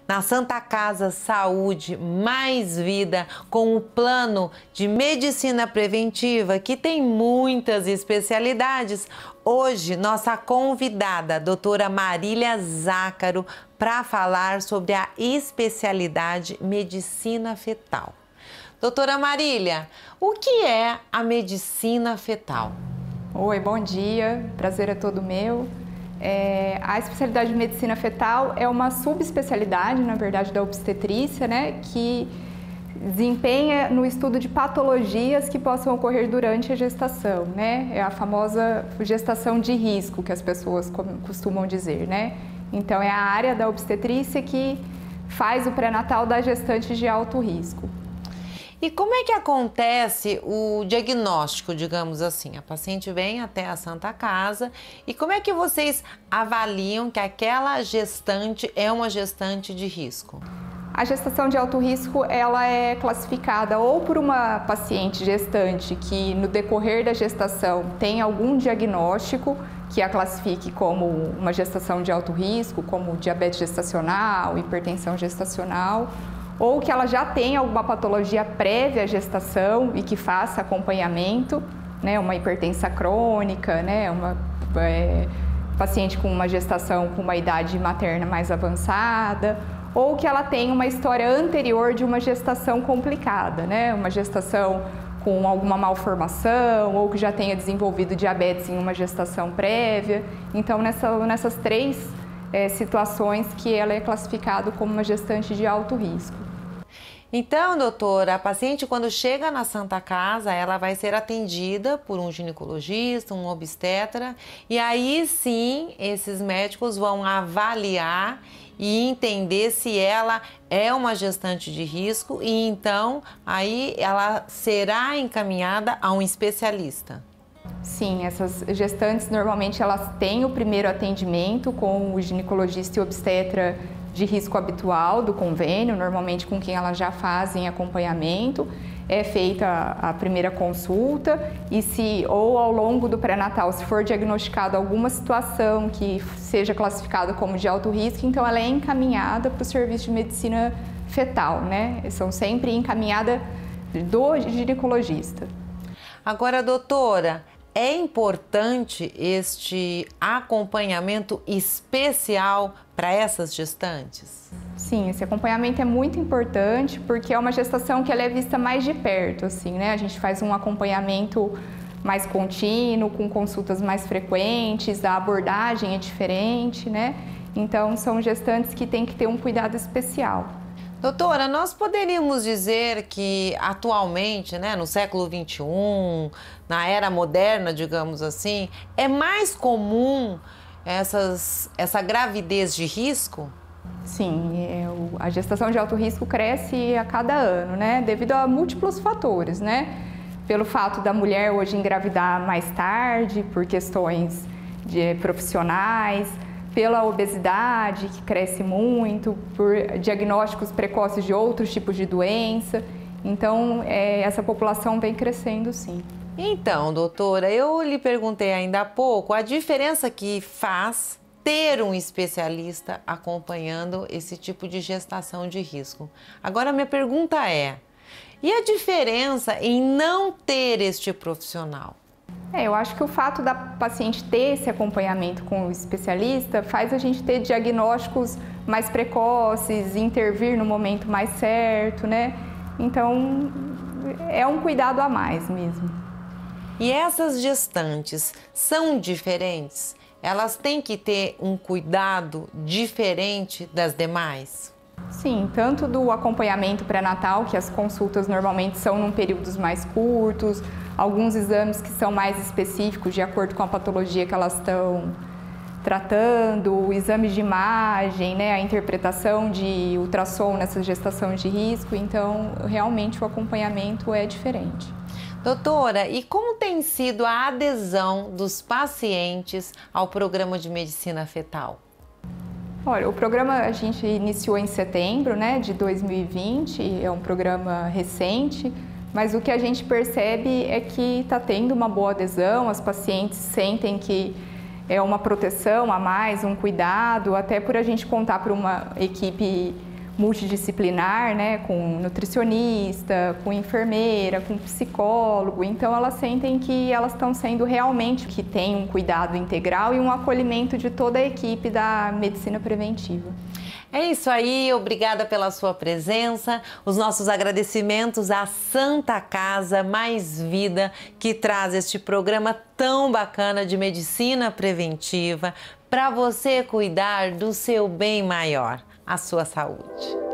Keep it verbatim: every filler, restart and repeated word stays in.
na Santa Casa Saúde Mais Vida, com o plano de medicina preventiva, que tem muitas especialidades. Hoje, nossa convidada, a doutora Marília Zácaro, para falar sobre a especialidade medicina fetal. Doutora Marília, o que é a medicina fetal? Oi, bom dia, prazer é todo meu. É, a especialidade de medicina fetal é uma subespecialidade, na verdade, da obstetrícia, né, que desempenha no estudo de patologias que possam ocorrer durante a gestação, né? É a famosa gestação de risco que as pessoas costumam dizer, né? Então, é a área da obstetrícia que faz o pré-natal da gestante de alto risco. E como é que acontece o diagnóstico, digamos assim? A paciente vem até a Santa Casa e como é que vocês avaliam que aquela gestante é uma gestante de risco? A gestação de alto risco, ela é classificada ou por uma paciente gestante que no decorrer da gestação tem algum diagnóstico que a classifique como uma gestação de alto risco, como diabetes gestacional, hipertensão gestacional, ou que ela já tem alguma patologia prévia à gestação e que faça acompanhamento, né, uma hipertensão crônica, né, uma é, paciente com uma gestação com uma idade materna mais avançada, ou que ela tem uma história anterior de uma gestação complicada, né, uma gestação com alguma malformação, ou que já tenha desenvolvido diabetes em uma gestação prévia. Então, nessa, nessas três é, situações que ela é classificada como uma gestante de alto risco. Então, doutora, a paciente quando chega na Santa Casa, ela vai ser atendida por um ginecologista, um obstetra, e aí sim, esses médicos vão avaliar e entender se ela é uma gestante de risco e então aí ela será encaminhada a um especialista. Sim, essas gestantes normalmente elas têm o primeiro atendimento com o ginecologista e obstetra de risco habitual do convênio, normalmente com quem elas já fazem acompanhamento. É feita a primeira consulta e se ou ao longo do pré-natal, se for diagnosticado alguma situação que seja classificada como de alto risco, então ela é encaminhada para o serviço de medicina fetal, né? São sempre encaminhadas do ginecologista. Agora, doutora, é importante este acompanhamento especial para essas gestantes? Sim, esse acompanhamento é muito importante porque é uma gestação que ela é vista mais de perto, assim, né? A gente faz um acompanhamento mais contínuo, com consultas mais frequentes, a abordagem é diferente, né? Então, são gestantes que têm que ter um cuidado especial. Doutora, nós poderíamos dizer que atualmente, né, no século vinte e um, na era moderna, digamos assim, é mais comum essas, essa gravidez de risco? Sim, é, o, a gestação de alto risco cresce a cada ano, né, devido a múltiplos fatores, né? Pelo fato da mulher hoje engravidar mais tarde, por questões de, profissionais, pela obesidade, que cresce muito, por diagnósticos precoces de outros tipos de doença. Então, é, essa população vem crescendo, sim. Então, doutora, eu lhe perguntei ainda há pouco a diferença que faz ter um especialista acompanhando esse tipo de gestação de risco. Agora, minha pergunta é, e a diferença em não ter este profissional? É, eu acho que o fato da paciente ter esse acompanhamento com o especialista faz a gente ter diagnósticos mais precoces, intervir no momento mais certo, né? Então, é um cuidado a mais mesmo. E essas gestantes são diferentes? Elas têm que ter um cuidado diferente das demais? Sim, tanto do acompanhamento pré-natal, que as consultas normalmente são num períodos mais curtos, alguns exames que são mais específicos de acordo com a patologia que elas estão tratando, exames de imagem, né, a interpretação de ultrassom nessa gestação de risco, então realmente o acompanhamento é diferente. Doutora, e como tem sido a adesão dos pacientes ao programa de medicina fetal? Olha, o programa a gente iniciou em setembro, né, de dois mil e vinte, é um programa recente, mas o que a gente percebe é que está tendo uma boa adesão, as pacientes sentem que é uma proteção a mais, um cuidado, até por a gente contar para uma equipe multidisciplinar, né, com nutricionista, com enfermeira, com psicólogo. Então elas sentem que elas estão sendo realmente que tem um cuidado integral e um acolhimento de toda a equipe da medicina preventiva. É isso aí, obrigada pela sua presença. Os nossos agradecimentos à Santa Casa Mais Vida, que traz este programa tão bacana de medicina preventiva para você cuidar do seu bem maior, a sua saúde.